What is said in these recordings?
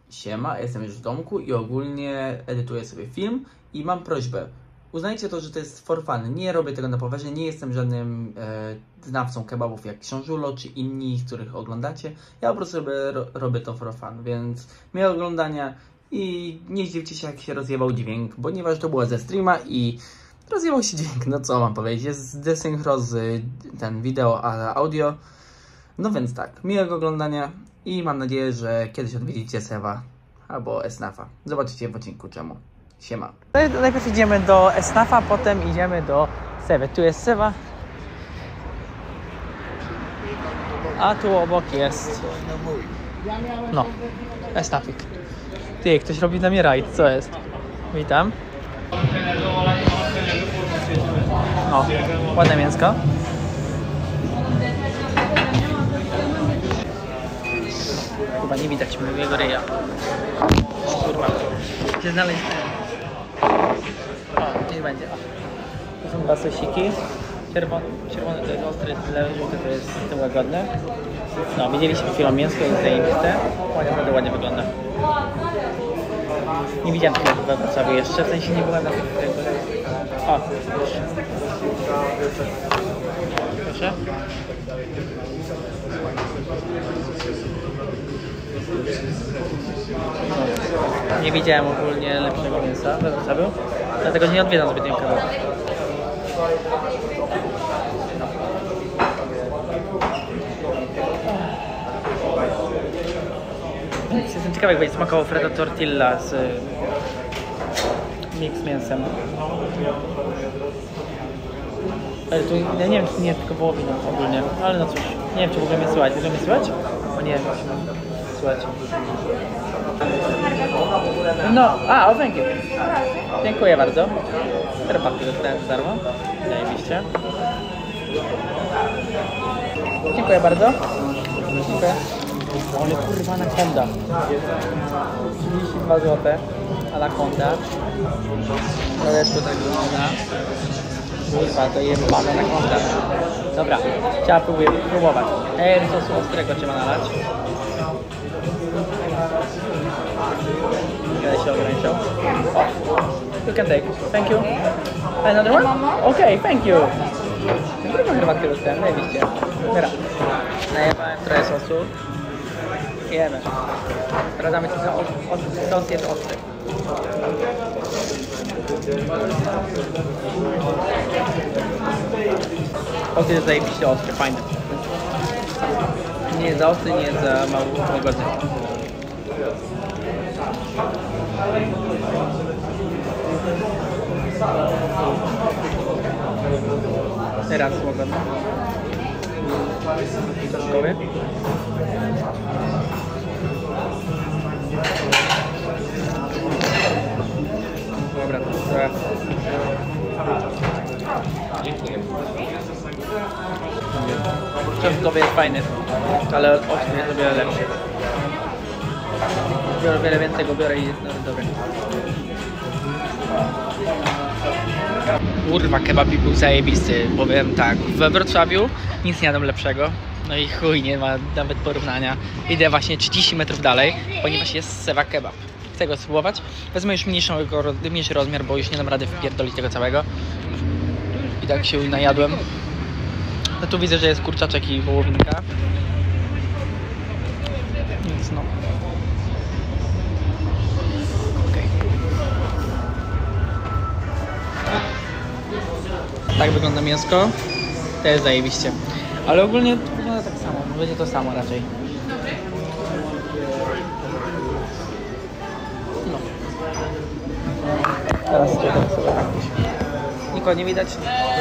Siema, jestem już w domku i ogólnie edytuję sobie film i mam prośbę. Uznajcie to, że to jest for fun. Nie robię tego na poważnie, nie jestem żadnym znawcą kebabów jak Książulo czy inni, których oglądacie. Ja po prostu robię to for fun, więc miłego oglądania i nie zdziwcie się, jak się rozjebał dźwięk, ponieważ to było ze streama i rozjebał się dźwięk. No co mam powiedzieć, jest desynchro z ten wideo a audio. No więc tak, miłego oglądania i mam nadzieję, że kiedyś odwiedzicie Sewa albo Esnafa. Zobaczycie w odcinku czemu. Siema. Najpierw idziemy do Esnafa, potem idziemy do Sewy. Tu jest Sewa. A tu obok jest... No, Esnafik. Ty, ktoś robi na mnie rajd, co jest? Witam. No, ładne mięsko. Chyba nie widać mojego ryja. Kurwa. Gdzie znaleźć ten? O, nie będzie. O. To są dwa sosiki. Czerwony to jest ostry, żółty to jest łagodny. No, widzieliśmy chwilą mięsko, jest zajebiste. Naprawdę ładnie wygląda. Nie widziałem tego we Wrocławiu jeszcze, w sensie nie byłem na tym. O, proszę. Nie widziałem ogólnie lepszego mięsa we Wrocławiu, dlatego nie odwiedzam zbytnio kebabów. Jestem ciekawy, jak będzie smakował Freddo Tortilla z mix mięsem. Ale tu, ja nie wiem, czy nie jest tylko wołowina ogólnie, ale no cóż, nie wiem, czy w ogóle mnie słychać. Może mnie słychać? O nie, słychać. No, o, thank you. Dziękuję bardzo. Herbatkę dostałem za darmo. Zajebiście. Dziękuję bardzo. Dziękuję. Ale kurwa anakonda. 32 zł. Anakonda. Zaleczko tak wygląda. Kurwa, to jest pana anakonda. Dobra, trzeba próbować. Sosu ostrego trzeba nalać. Ja się ograniczał. O, you can take. Thank you. Another one? Okay, thank you. Drugą herbatkę dostałem, najbliżej. Dobra. Najebałem trochę sosu. Jemy. Sprawdzamy, czy sos jest ostry. Sos jest zajebiście ostry, fajny. Nie jest za ostry, nie jest za mało łagodny. Teraz łagodny. Gotowy? Dobra, trochę. Dziękuję. Czosnkowy jest fajny, ale ostry jest o wiele lepszy. Biorę wiele więcej, go biorę i jest nawet dobry. Kurwa, kebabik był zajebisty, powiem tak. We Wrocławiu nic nie jadłem lepszego. No i chuj, nie ma nawet porównania. Idę właśnie 30 metrów dalej, ponieważ jest Sewa Kebab. Chcę go spróbować. Wezmę już mniejszy rozmiar, bo już nie dam rady wpierdolić tego całego. I tak się najadłem. No tu widzę, że jest kurczaczek i wołowinka. Więc no. Okej. Tak wygląda mięsko. To jest zajebiście. Ale ogólnie to wygląda tak samo. Będzie to samo raczej. No. Teraz tutaj sobie tak. Nikogo nie widać.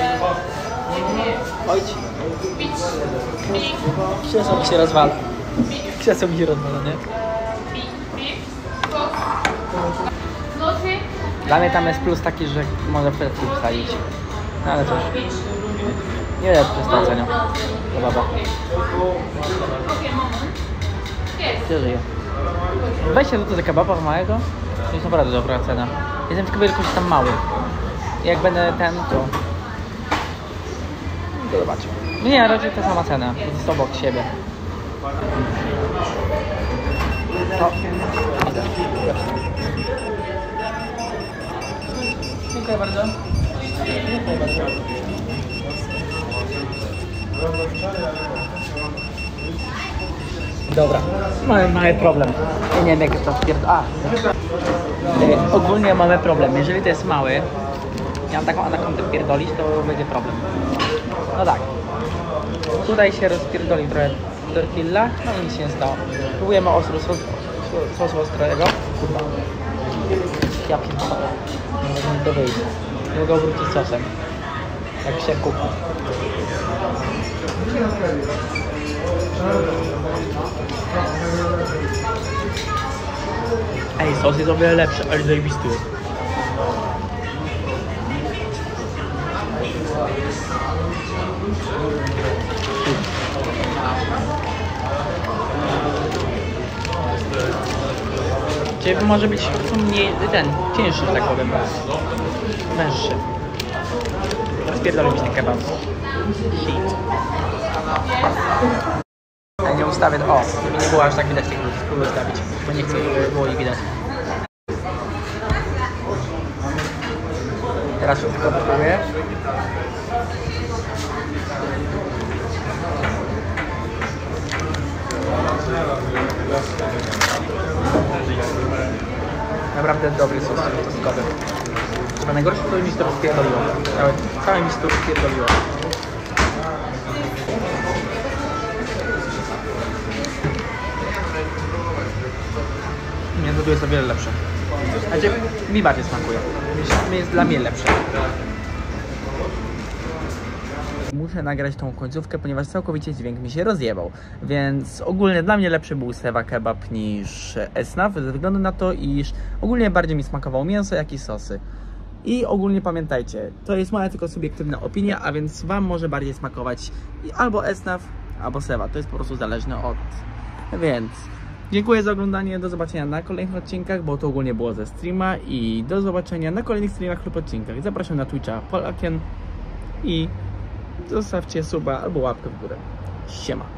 Ojcz. Krzesło mi się rozwala. Krzesło mi się rozwala, nie? Dla mnie tam jest plus taki, że może przed tym wsadzić. No ale cóż. Nie wiem, przestracenia. To baba. Gdzie żyje? 20 zł za kebaba małego? To jest naprawdę dobra cena. Jestem tylko wielkości tam mały. Jak będę ten, to zobaczę. Nie, raczej ta sama cena. Jest obok siebie. O, widać. Dziękuję bardzo. Dziękuję bardzo. Dobra, mamy mały problem. Ja nie wiem jak to ogólnie mamy problem. Jeżeli to jest mały, ja mam taką anakondę pierdolić, to będzie problem. No tak. Tutaj się rozpierdoli trochę tortilla, no i nic się nie stało. Próbujemy sosu ostrego. Kurwa. Ja pierdolę. Nie mogę to wyjść. Nie mogę wrócić sosem. Jak się kupi. Ej, sos jest o wiele lepszy, ale zajebisty jest. Czyli może być mniej cięższy, że tak powiem. Węższy. Rozpierdolę mi ten kebab. Ja nie ustawię, żeby nie było aż tak widać tych ludzi, spróbuję ustawić, bo nie chcę, żeby było ich widać. Teraz wszystko wypróbuję. Naprawdę dobry sos czosnkowy. Chyba najgorsze to mi się to rozpierdoliło. Całe mi się to rozpierdoliło. Nie, to tu jest o wiele lepsze. Znaczy, mi bardziej smakuje. Jest dla mnie lepsze. Muszę nagrać tą końcówkę, ponieważ całkowicie dźwięk mi się rozjebał. Więc ogólnie dla mnie lepszy był Seva Kebab niż Esnaf, ze względu na to, iż ogólnie bardziej mi smakowało mięso, jak i sosy. I ogólnie pamiętajcie, to jest moja tylko subiektywna opinia, a więc wam może bardziej smakować albo Esnaf, albo Seva. To jest po prostu zależne od... Więc dziękuję za oglądanie, do zobaczenia na kolejnych odcinkach, bo to ogólnie było ze streama i do zobaczenia na kolejnych streamach lub odcinkach. Zapraszam na Twitcha Polakien i zostawcie suba albo łapkę w górę. Siema.